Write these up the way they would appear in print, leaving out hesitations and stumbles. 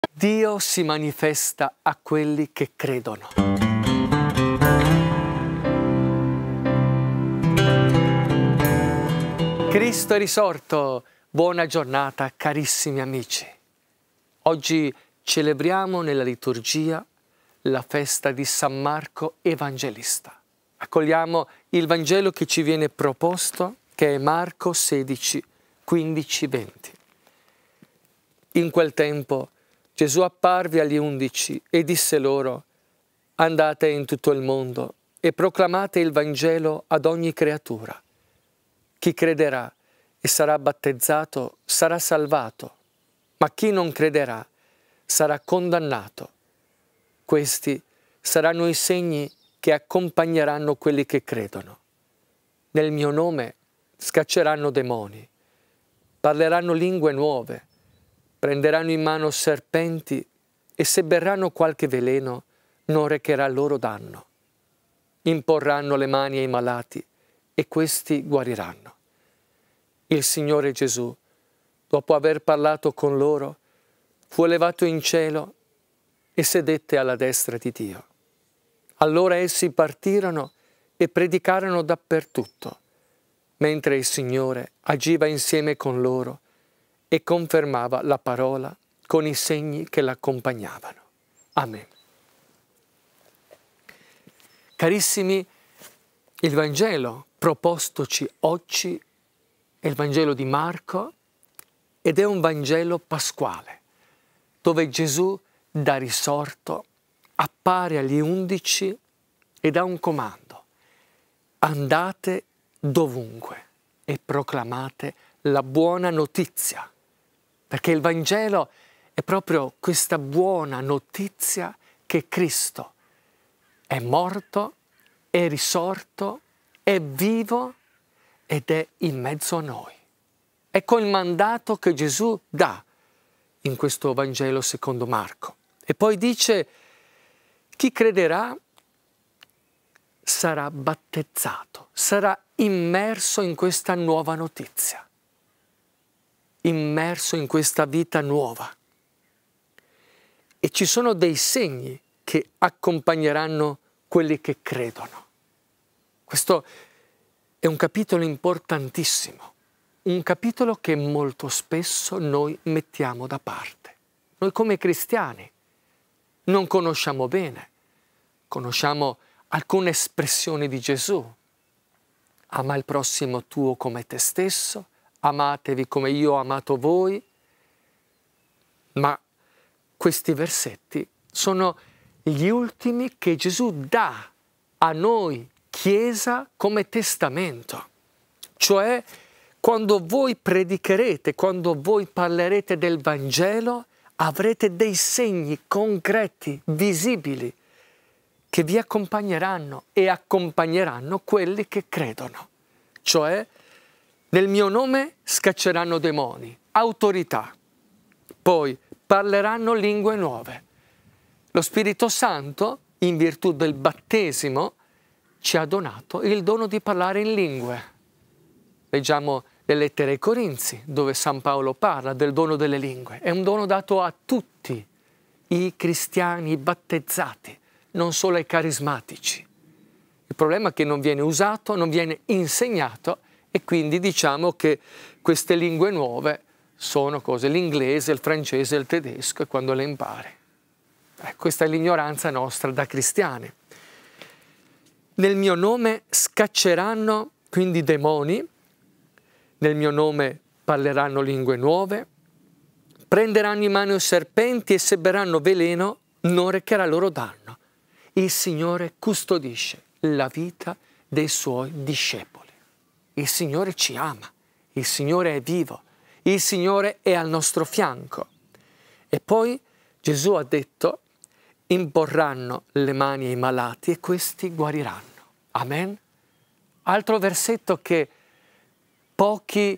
Dio si manifesta a quelli che credono. Cristo è risorto. Buona giornata, carissimi amici. Oggi celebriamo nella liturgia la festa di San Marco Evangelista. Accogliamo il Vangelo che ci viene proposto, che è Marco 16, 15, 20. In quel tempo Gesù apparve agli 11 e disse loro: andate in tutto il mondo e proclamate il Vangelo ad ogni creatura. Chi crederà e sarà battezzato sarà salvato, ma chi non crederà sarà condannato. Questi saranno i segni che accompagneranno quelli che credono. Nel mio nome scacceranno demoni, parleranno lingue nuove, prenderanno in mano serpenti e se berranno qualche veleno non recherà loro danno. Imporranno le mani ai malati e questi guariranno. Il Signore Gesù, dopo aver parlato con loro, fu elevato in cielo e sedette alla destra di Dio. Allora essi partirono e predicarono dappertutto, mentre il Signore agiva insieme con loro e confermava la parola con i segni che l'accompagnavano. Amen. Carissimi, il Vangelo propostoci oggi è il Vangelo di Marco ed è un Vangelo pasquale, dove Gesù da risorto appare agli 11 e dà un comando: andate dovunque e proclamate la buona notizia, perché il Vangelo è proprio questa buona notizia che Cristo è morto, è risorto, è vivo ed è in mezzo a noi. Ecco il mandato che Gesù dà in questo Vangelo secondo Marco. E poi dice: chi crederà sarà battezzato, sarà immerso in questa nuova notizia, immerso in questa vita nuova. E ci sono dei segni che accompagneranno quelli che credono. Questo è un capitolo importantissimo, un capitolo che molto spesso noi mettiamo da parte. Noi come cristiani non conosciamo bene, conosciamo alcune espressioni di Gesù. Ama il prossimo tuo come te stesso, amatevi come io ho amato voi. Ma questi versetti sono gli ultimi che Gesù dà a noi, Chiesa, come testamento. Cioè, quando voi predicherete, quando voi parlerete del Vangelo, avrete dei segni concreti, visibili, che vi accompagneranno e accompagneranno quelli che credono. Cioè, nel mio nome scacceranno demoni, autorità. Poi parleranno lingue nuove. Lo Spirito Santo, in virtù del battesimo, ci ha donato il dono di parlare in lingue. Leggiamo le lettere ai Corinzi, dove San Paolo parla del dono delle lingue. È un dono dato a tutti i cristiani battezzati, non solo ai carismatici. Il problema è che non viene usato, non viene insegnato e quindi diciamo che queste lingue nuove sono cose, l'inglese, il francese, il tedesco, e quando le impari. Questa è l'ignoranza nostra da cristiani. Nel mio nome scacceranno quindi demoni, nel mio nome parleranno lingue nuove, prenderanno in mano serpenti e se berranno veleno non recherà loro danno. Il Signore custodisce la vita dei Suoi discepoli. Il Signore ci ama, il Signore è vivo, il Signore è al nostro fianco. E poi Gesù ha detto: imporranno le mani ai malati e questi guariranno. Amen? Altro versetto che pochi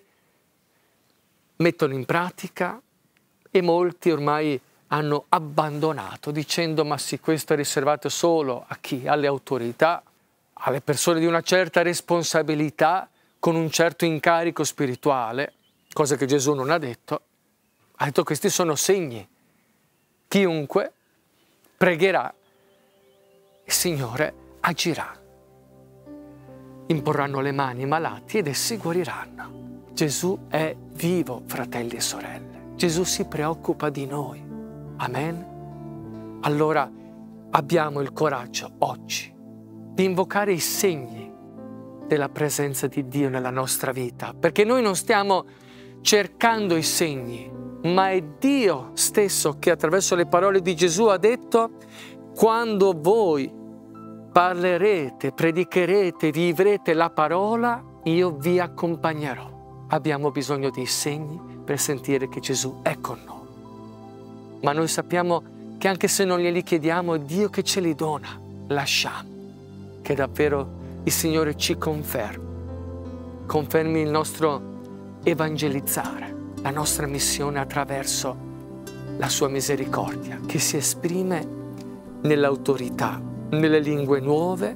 mettono in pratica e molti ormai hanno abbandonato, dicendo: ma sì, questo è riservato solo a chi? Alle autorità, alle persone di una certa responsabilità, con un certo incarico spirituale, cosa che Gesù non ha detto. Ha detto: questi sono segni chiunque pregherà, il Signore agirà. Imporranno le mani ai malati ed essi guariranno. Gesù è vivo, fratelli e sorelle. Gesù si preoccupa di noi. Amen? Allora abbiamo il coraggio oggi di invocare i segni della presenza di Dio nella nostra vita, perché noi non stiamo cercando i segni, ma è Dio stesso che attraverso le parole di Gesù ha detto: quando voi parlerete, predicherete, vivrete la parola, io vi accompagnerò. Abbiamo bisogno dei segni per sentire che Gesù è con noi. Ma noi sappiamo che anche se non glieli chiediamo, è Dio che ce li dona. Lasciamo che davvero il Signore ci confermi il nostro evangelizzare, la nostra missione attraverso la sua misericordia, che si esprime nell'autorità, nelle lingue nuove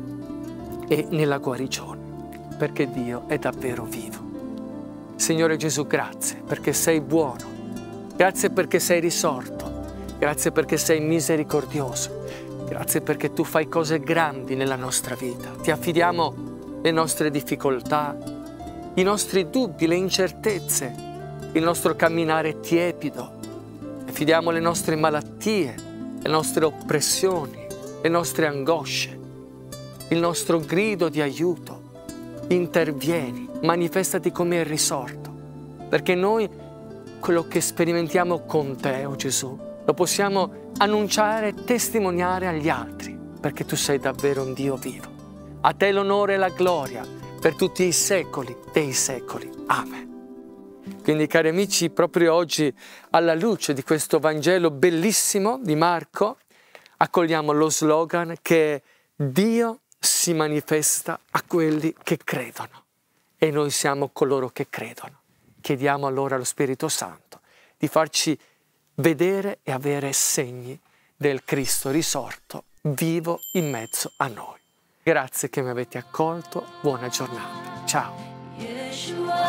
e nella guarigione, perché Dio è davvero vivo. Signore Gesù, grazie perché sei buono, grazie perché sei risorto, grazie perché sei misericordioso, grazie perché tu fai cose grandi nella nostra vita. Ti affidiamo le nostre difficoltà, i nostri dubbi, le incertezze, il nostro camminare tiepido. Ti affidiamo le nostre malattie, le nostre oppressioni, le nostre angosce, il nostro grido di aiuto. Intervieni, manifestati come il risorto, perché noi quello che sperimentiamo con te, oh Gesù, lo possiamo annunciare, testimoniare agli altri, perché tu sei davvero un Dio vivo. A te l'onore e la gloria per tutti i secoli dei secoli. Amen. Quindi, cari amici, proprio oggi, alla luce di questo Vangelo bellissimo di Marco, accogliamo lo slogan che Dio si manifesta a quelli che credono, e noi siamo coloro che credono. Chiediamo allora allo Spirito Santo di farci vedere e avere segni del Cristo risorto, vivo in mezzo a noi. Grazie che mi avete accolto, buona giornata. Ciao. Yeshua,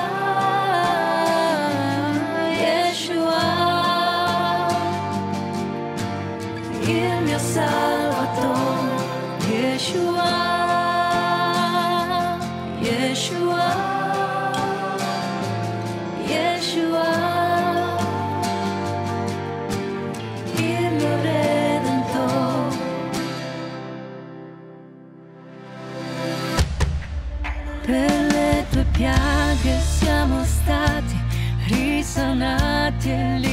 Yeshua, il mio Salvatore. Yeshua, Yeshua, Yeshua, il mio Redentore. Per le tue piaghe siamo stati risanati e